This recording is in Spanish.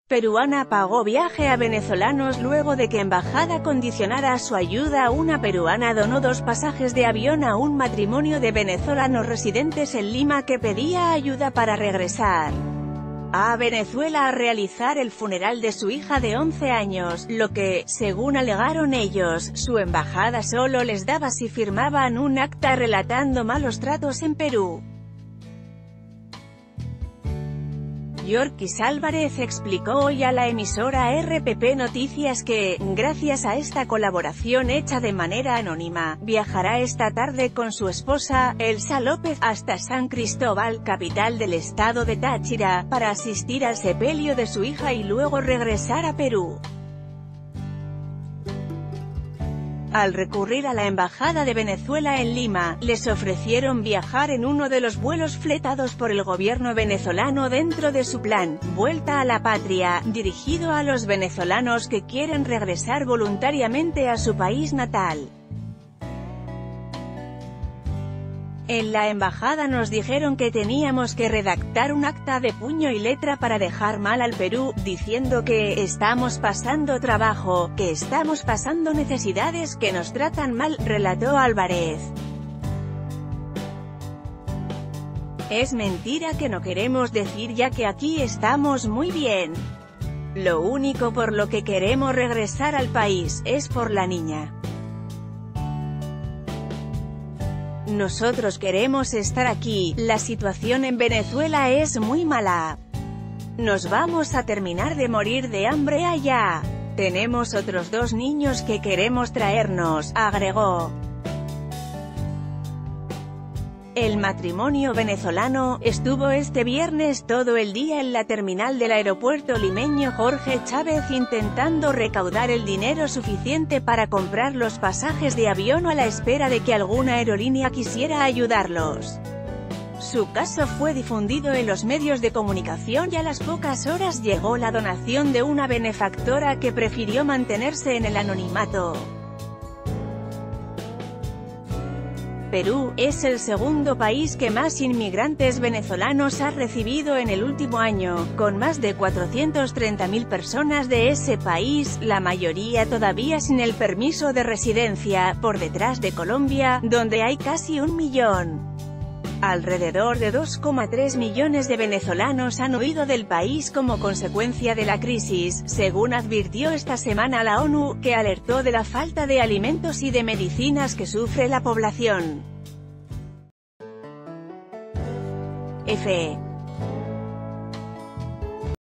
Peruana pagó viaje a venezolanos luego de que embajada condicionara su ayuda. Una peruana donó 2 pasajes de avión a un matrimonio de venezolanos residentes en Lima que pedía ayuda para regresar a Venezuela a realizar el funeral de su hija de 11 años, lo que, según alegaron ellos, su embajada solo les daba si firmaban un acta relatando malos tratos en Perú. Yorkis Álvarez explicó hoy a la emisora RPP Noticias que, gracias a esta colaboración hecha de manera anónima, viajará esta tarde con su esposa, Elsa López, hasta San Cristóbal, capital del estado de Táchira, para asistir al sepelio de su hija y luego regresar a Perú. Al recurrir a la Embajada de Venezuela en Lima, les ofrecieron viajar en uno de los vuelos fletados por el gobierno venezolano dentro de su plan Vuelta a la Patria, dirigido a los venezolanos que quieren regresar voluntariamente a su país natal. En la embajada nos dijeron que teníamos que redactar un acta de puño y letra para dejar mal al Perú, diciendo que estamos pasando trabajo, que estamos pasando necesidades, que nos tratan mal, relató Álvarez. Es mentira que no queremos decir ya que aquí estamos muy bien. Lo único por lo que queremos regresar al país, es por la niña. Nosotros queremos estar aquí, la situación en Venezuela es muy mala. Nos vamos a terminar de morir de hambre allá. Tenemos otros 2 niños que queremos traernos, agregó. El matrimonio venezolano estuvo este viernes todo el día en la terminal del aeropuerto limeño Jorge Chávez intentando recaudar el dinero suficiente para comprar los pasajes de avión a la espera de que alguna aerolínea quisiera ayudarlos. Su caso fue difundido en los medios de comunicación y a las pocas horas llegó la donación de una benefactora que prefirió mantenerse en el anonimato. Perú es el segundo país que más inmigrantes venezolanos ha recibido en el último año, con más de 430.000 personas de ese país, la mayoría todavía sin el permiso de residencia, por detrás de Colombia, donde hay casi 1 millón. Alrededor de 2,3 millones de venezolanos han huido del país como consecuencia de la crisis, según advirtió esta semana la ONU, que alertó de la falta de alimentos y de medicinas que sufre la población. F.